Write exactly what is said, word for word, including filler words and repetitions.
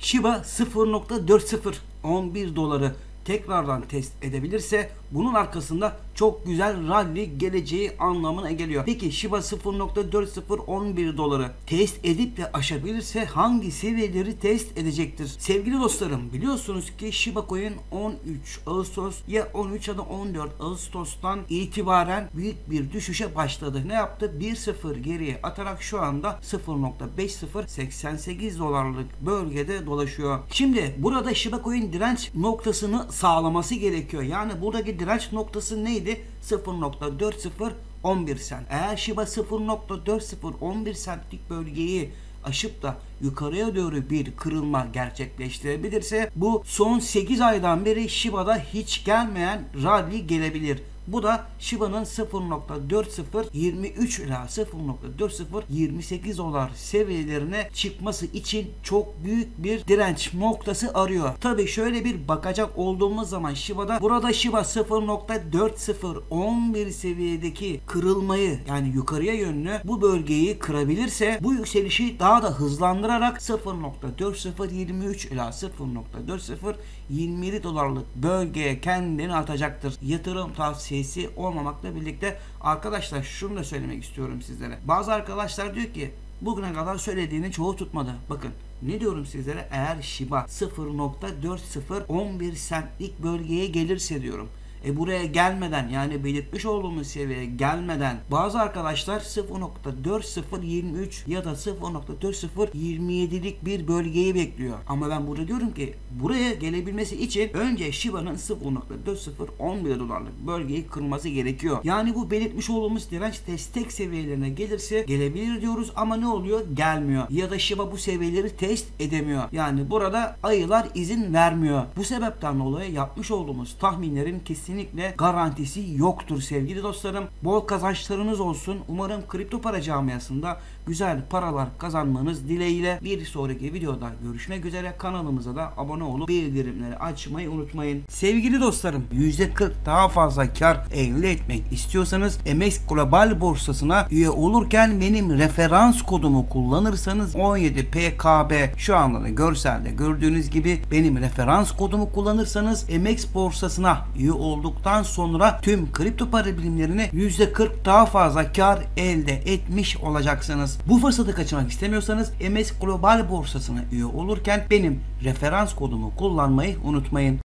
Shiba sıfır nokta dört sıfır on bir doları tekrardan test edebilirse bunun arkasında çok güzel rally geleceği anlamına geliyor. Peki Shiba sıfır nokta dört sıfır on bir doları test edip de aşabilirse hangi seviyeleri test edecektir? Sevgili dostlarım, biliyorsunuz ki Shiba Coin on üç Ağustos ya on üç ya da on dört Ağustos'tan itibaren büyük bir düşüşe başladı. Ne yaptı? bir sıfır geriye atarak şu anda sıfır nokta beş sıfır seksen sekiz dolarlık bölgede dolaşıyor. Şimdi burada Shiba Coin direnç noktasını sağlaması gerekiyor. Yani buradaki direnç noktası neydi? sıfır nokta dört sıfır on bir sent. Eğer Shiba sıfır nokta dört sıfır on bir centlik bölgeyi aşıp da yukarıya doğru bir kırılma gerçekleştirebilirse bu son sekiz aydan beri Shiba'da hiç gelmeyen rally gelebilir. Bu da Shiba'nın sıfır nokta dört sıfır yirmi üç ila sıfır nokta dört sıfır yirmi sekiz dolar seviyelerine çıkması için çok büyük bir direnç noktası arıyor. Tabi şöyle bir bakacak olduğumuz zaman Shiba'da burada Shiba sıfır nokta dört sıfır on bir seviyedeki kırılmayı, yani yukarıya yönlü bu bölgeyi kırabilirse bu yükselişi daha da hızlandırarak sıfır nokta dört sıfır yirmi üç ila sıfır nokta dört sıfır yirmi yedi dolarlık bölgeye kendini atacaktır. Yatırım tavsiyesi olmamakla birlikte arkadaşlar şunu da söylemek istiyorum sizlere. Bazı arkadaşlar diyor ki bugüne kadar söylediğini çoğu tutmadı. Bakın ne diyorum sizlere, eğer Shiba sıfır nokta dört sıfır on bir centlik bölgeye gelirse diyorum. E buraya gelmeden, yani belirtmiş olduğumuz seviyeye gelmeden bazı arkadaşlar sıfır nokta dört sıfır yirmi üç ya da sıfır nokta dört sıfır yirmi yedilik bir bölgeyi bekliyor. Ama ben burada diyorum ki buraya gelebilmesi için önce Shiba'nın sıfır nokta dört sıfır on bir dolarlık bölgeyi kırması gerekiyor. Yani bu belirtmiş olduğumuz direnç destek seviyelerine gelirse gelebilir diyoruz ama ne oluyor? Gelmiyor. Ya da Shiba bu seviyeleri test edemiyor. Yani burada ayılar izin vermiyor. Bu sebepten dolayı yapmış olduğumuz tahminlerin kesin kesinlikle garantisi yoktur sevgili dostlarım. Bol kazançlarınız olsun. Umarım kripto para camiasında güzel paralar kazanmanız dileğiyle bir sonraki videoda görüşmek üzere. Kanalımıza da abone olup bildirimleri açmayı unutmayın. Sevgili dostlarım, yüzde kırk daha fazla kar elde etmek istiyorsanız M X Global borsasına üye olurken benim referans kodumu kullanırsanız on yedi P K B, şu anda da görselde gördüğünüz gibi benim referans kodumu kullanırsanız M X borsasına üye olduktan sonra tüm kripto para birimlerini yüzde kırk daha fazla kar elde etmiş olacaksınız. Bu fırsatı kaçırmak istemiyorsanız M X Global borsasına üye olurken benim referans kodumu kullanmayı unutmayın.